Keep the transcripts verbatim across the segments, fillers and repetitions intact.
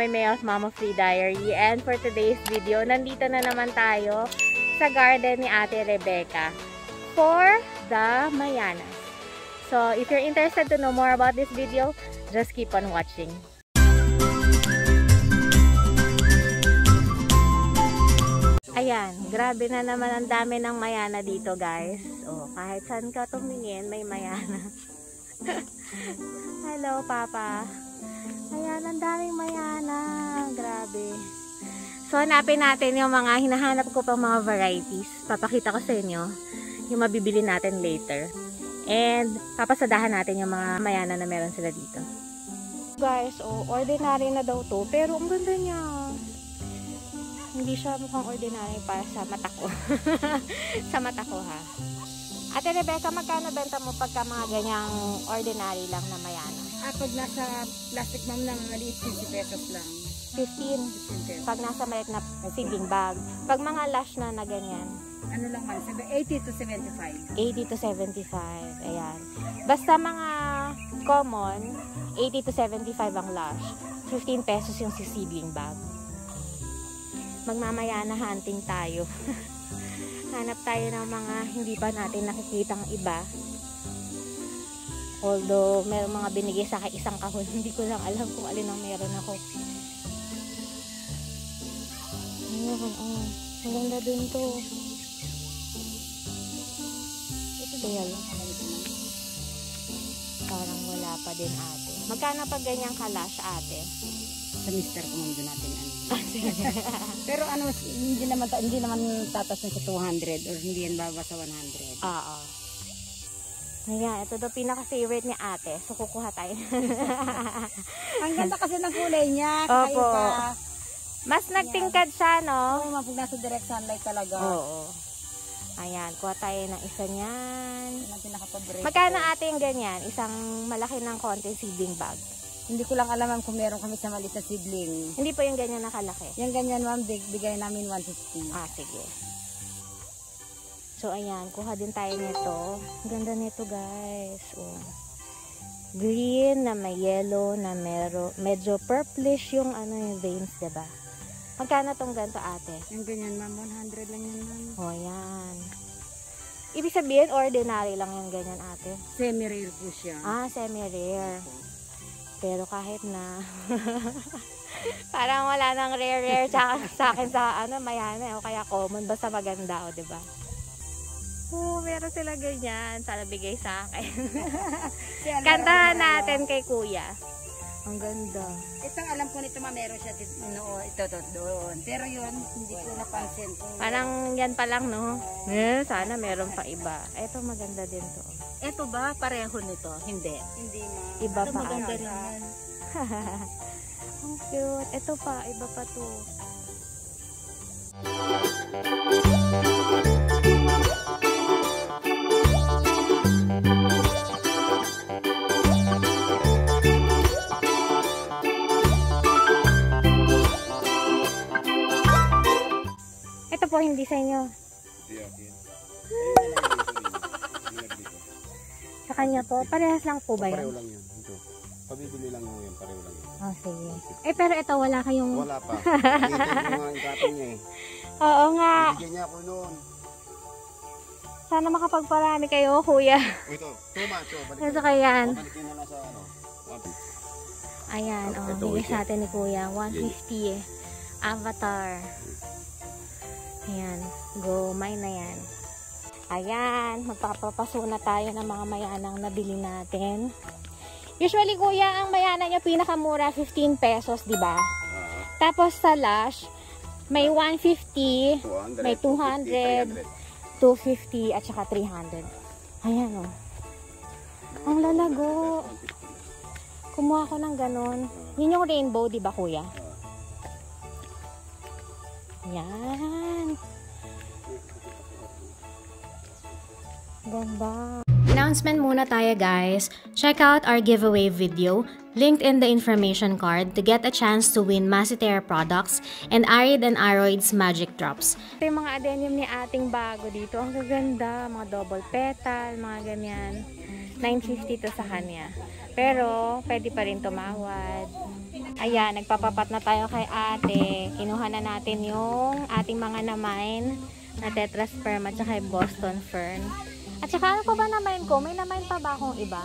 Mami Mayo's Mama Free Diary. And for today's video, nandito na naman tayo sa garden ni Ate Rebecca for the Mayanas. So, if you're interested to know more about this video, just keep on watching. Ayan, grabe na naman ang dami ng mayana dito, guys. Oh, kahit saan ka tumingin, may mayana. Hello, Papa. Ayan, ang daming mayana. Grabe. So, hanapin natin yung mga hinahanap ko pang mga varieties. Papakita ko sa inyo yung mabibili natin later. And, papasadahan natin yung mga mayana na meron sila dito. Guys, oh, ordinary na daw to. Pero, ang ganda niya. Hindi siya mukhang ordinary para sa mata ko. Sa mata ko, ha. Ate Rebecca, magkano benta mo pagka mga ganyang ordinary lang na mayana? Ah, pag nasa plastic ma'am lang, maliit fifty pesos lang. fifteen. Pag nasa maliit na seedling bag. Pag mga lush na na ganyan. Ano lang man, eighty to seventy-five. eighty to seventy-five. Ayan. Basta mga common, eighty to seventy-five ang lush. fifteen pesos yung seedling bag. Magmamayana hunting tayo. Hanap tayo ng mga hindi pa natin nakikitang iba. Although, may mga binigay sa akin isang kahon. Hindi ko lang alam kung alin ang meron ako. Ayun, oh. Ang ganda dun to. Ito ba yan? Parang wala pa din, ate. Magkano pag ganyang kalash, ate? Sa mister ko muna natin ano. Pero ano, hindi naman hindi naman tatas na sa two hundred or hindi yan bababa sa one hundred. Oo. Ayan, ito daw pinaka-favorite ni ate. So, kukuha tayo. Ang ganda kasi ng kulay niya. Opo. Pa. Mas nagtingkad siya, no? Oo, mapag nasa direct sunlight talaga. Oo. Ayan, kuha tayo ng isa niyan. Ang pinaka-favorite. Magkano ate yung ganyan? Isang malaki ng konti seedling bag. Hindi ko lang alam kung meron kami sa maliit na seedling. Hindi po yung ganyan nakalaki. Yung ganyan ma'am, big, bigay namin one fifty. Ah, sige. So, ayan, kuha din tayo nito. Ganda nito, guys. Oh. Green na may yellow na mero, medyo purplish yung ano yung veins, diba? Magkano tong ganito, ate? Yung ganyan, ma'am, one hundred lang yan, ma'am. Oh, yan. Ibig sabihin, ordinary lang yung ganyan, ate? Semi-rare po siya. Ah, semi-rare. Pero kahit na, parang wala nang rare-rare sa, sa akin sa ano, mayana, o kaya common, basta maganda, o, diba? Oo, meron sila ganyan. Sana bigay sa akin. Kantahan natin kay kuya. Ang ganda. Itong alam ko nito, ma, meron siya dito, no, ito, ito, doon. Pero yun, hindi ko napansin. Parang yan pa lang, no? Eh, sana meron pa iba. Ito maganda din to. Ito ba, pareho nito? Hindi. Hindi, ma. Iba ito pa. Maganda rin yan. Ang cute. Ito pa, iba pa to. Ito po, hindi sa inyo. Sa kanya po, parehas lang po ba yan? Pareho lang yan. Ito. Pabibili lang mo yan, pareho lang yan. Oh, sige. Eh, pero ito, wala kayong... Wala pa. Ito yung mga ingatan niya eh. Oo nga. Bigyan niya ako noon. Sana makapagparami kayo, kuya. Ito, two months. Oh, balik Ito kayan. oh, balikin na lang sa ano. one fifty. Ayan, oh, Ito, bigay ito. sa atin ni kuya. one fifty eh. Avatar. Ayan. Go, mine na yan. Ayan. Magpapapaso na tayo ng mga mayanang nabili natin. Usually, kuya, ang mayana niya pinakamura, fifteen pesos, di ba? Uh, Tapos sa Lush, may one fifty, two hundred, may two hundred, two fifty, at saka three hundred. Ayan, oh. Ang lalago. Kumuha ko ng ganun. Yun yung rainbow, di ba, kuya? Yan. Ganda. Announcement muna tayo, guys. Check out our giveaway video linked in the information card to get a chance to win Macitera products and Arid and Aroid's magic drops. Ito yung mga adenium ni ating bago dito. Ang gaganda. Mga double petal, mga ganyan. nine fifty to sa kanya. Pero, pwede pa rin tumawad. Ayan, nagpapapat na tayo kay ate. Kinuha na natin yung ating mga namain na tetrasperm at saka Boston fern. At saka ano pa ba namain ko? May namain pa ba akong iba?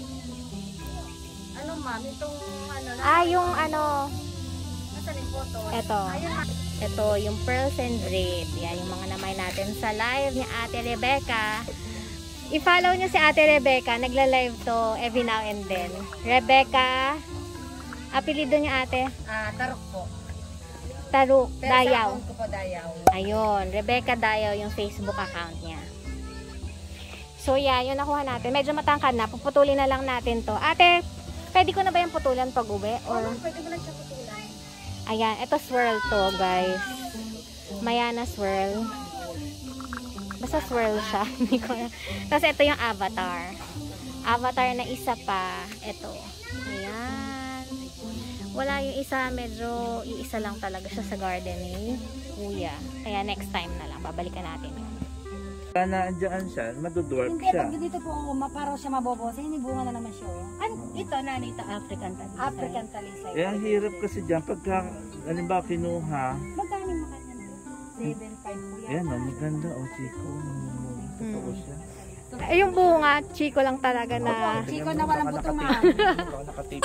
Ano ma'am, itong ano na, Ah, yung ano, nasa yung photo. eto. Ayun ma'am. Ito, yung pearls and red. Yan, yung mga namay natin sa live ni Ate Rebecca. I-follow nyo si Ate Rebecca. Nagla-live to every now and then. Rebecca, apelido niya ate? Ah, tarok po. Taruk, Pero sa Dayaw. account ko po Dayaw. Ayun, Rebecca Dayaw yung Facebook account niya. So, yan, yun nakuha natin. Medyo matangkad na. Puputulin na lang natin to. Ate, pwede ko na ba yung putulan pag uwi? Or... Oh, pwede mo lang siya putulan. Ayan, ito swirl to, guys. Mayana swirl. Basta swirl siya. Hindi ko na. Tapos ito yung avatar. Avatar na isa pa. Ito. Ayan. Wala yung isa, medyo iisa lang talaga siya sa garden ni Kuya. Kaya next time na lang, babalikan natin yun. Na andyan siya, madudwarp Hindi, siya. pag dito po, maparaw siya mabobosa, hindi bunga na naman siya. oh. Ano? Ito, na ito, African talisay. African talisay. Eh, ang hirap kasi dyan, pagka, halimbawa kinuha, Magkano yung makanyan po? seven five po yan. ayan o, maganda o, Chico. Totoo siya. Eh, yung bunga, chiko lang talaga na. Chico na walang buto ma'am. Baka nakatape.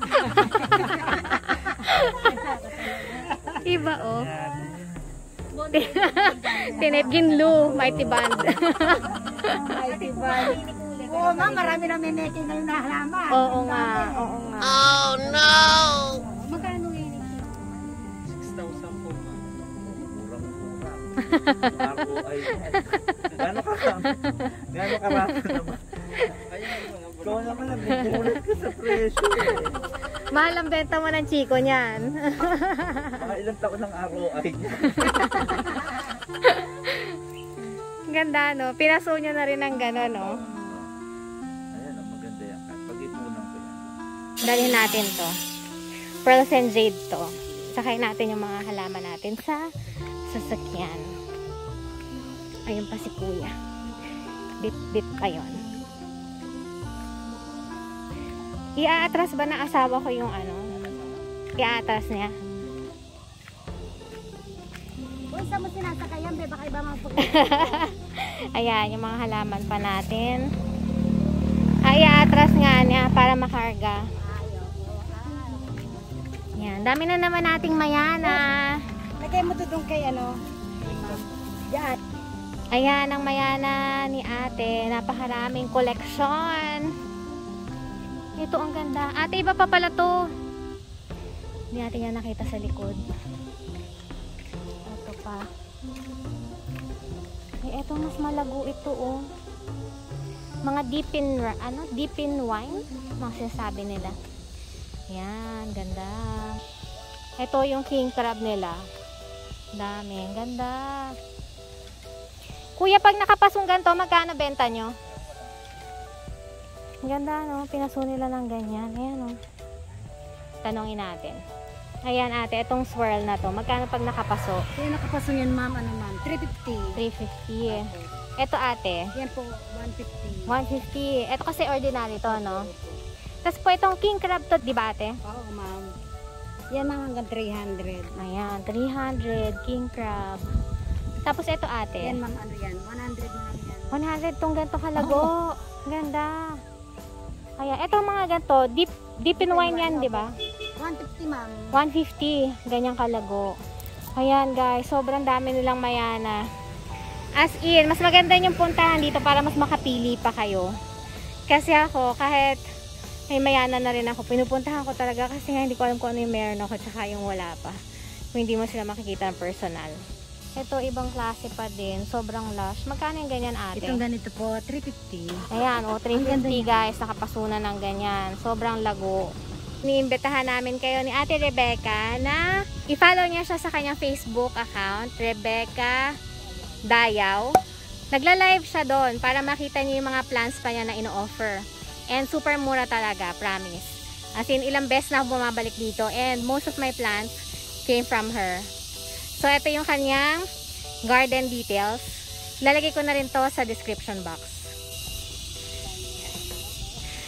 Iba, oh. Tinip Ginlu, Mighty Band. Mighty Band. Oo ma'am, marami na may neke na yung nahalaman. Oo nga, oo nga. Oh no! Magkano yun? six thousand po. Murang-mura. Ako ay, gano'n ka ka? Gano'n karami naman? Ikaw naman, nagugulat ka sa presyo eh. Mahal ang benta mo ng chiko niyan. Mga ilang taon ng R O I niya. Ganda, no? Pinaso niya na rin ng gano'n, no? Ayan, oh, maganda yan. Pag-ipunan ko yan. Dalhin natin to. Pearls and jade to. Sakay natin yung mga halaman natin sa sasakyan. Ayun pa si Kuya. Bit-bit pa yun. Iaatras ba ng asawa ko yung ano? Iaatras niya? Kung saan mo sinasakayan, be, baka iba mga pag- Ayan, yung mga halaman pa natin. Ay, iaatras nga niya para makarga. Yan, dami na naman nating mayana. Lagay mo to doon kay ano? Diyan. Ayan ang mayana ni ate. Napakaraming koleksyon. Ito ang ganda. Ate, iba pa pala to. Hindi natin yan nakita sa likod. Ito pa. Ay, ito mas malago ito, oh. Mga deep in, ano, deep in wine. Mga sinasabi nila. Yan, ganda. Ito yung king crab nila. Dami, ang ganda. Kuya, pag nakapasong ganito, magkano benta nyo? Ang ganda, no? Pinaso nila ng ganyan. Ayan, no? Tanongin natin. Ayan, ate, itong swirl na to. Magkano pag nakapaso? Kaya nakapasok yan ma'am, ano ma'am? three fifty. three fifty. Ito, ate. Yan po, one fifty. one fifty. Ito kasi ordinary to, no? Tapos po itong king crab to, di ba, ate? Oo ma'am. Yan ma'am hanggang three hundred. Ayan, three hundred. King crab. Tapos ito, ate. Yan ma'am, ano yan? one hundred na lang yan. one hundred tong ganito kalago. Ganda. Kaya, ito mga ganito, deep, deep in wine yan, di ba? one fifty ma'am. one fifty, ganyang kalago. Ayan guys, sobrang dami nilang mayana. As in, mas maganda yung puntahan dito para mas makapili pa kayo. Kasi ako, kahit may mayana na rin ako, pinupuntahan ko talaga kasi nga hindi ko alam kung ano yung meron ako tsaka yung wala pa. Kung hindi mo sila makikita ng personal. Ito, ibang klase pa din. Sobrang lush. Magkano yung ganyan, ate? Itong ganito po, three fifty. Ayan, o, three fifty guys. Nakapasunan ng ganyan. Sobrang lago. Iniimbitahan namin kayo ni Ate Rebecca na i-follow niya siya sa kanyang Facebook account, Rebecca Dayaw. Nagla-live siya doon para makita niyo yung mga plants pa niya na ino-offer. And super mura talaga, promise. As in, ilang beses na ako bumabalik dito and most of my plants came from her. So, ito yung kanyang garden details. Lalagay ko na rin to sa description box.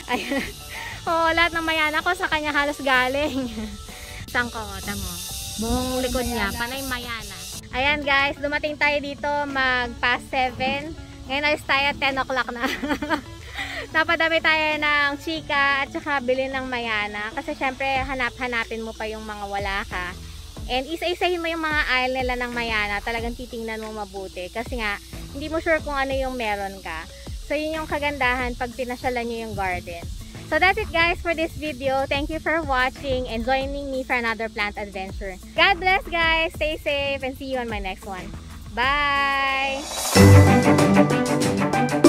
Ayan. Oo, lahat ng mayana ko sa kanya halos galing. Saan ko? Tamo. Buong likod niya. Panay mayana. Ayan guys, dumating tayo dito mag past seven. Ngayon alis tayo at ten o'clock na. Napadami tayo ng chika at saka bilhin ng mayana. Kasi syempre hanap-hanapin mo pa yung mga wala ka. And isa-isahin mo yung mga aisle nila ng mayana. Talagang titingnan mo mabuti. Kasi nga, hindi mo sure kung ano yung meron ka. So yun yung kagandahan pag pinasyalan nyo yung garden. So that's it guys for this video. Thank you for watching and joining me for another plant adventure. God bless guys. Stay safe and see you on my next one. Bye!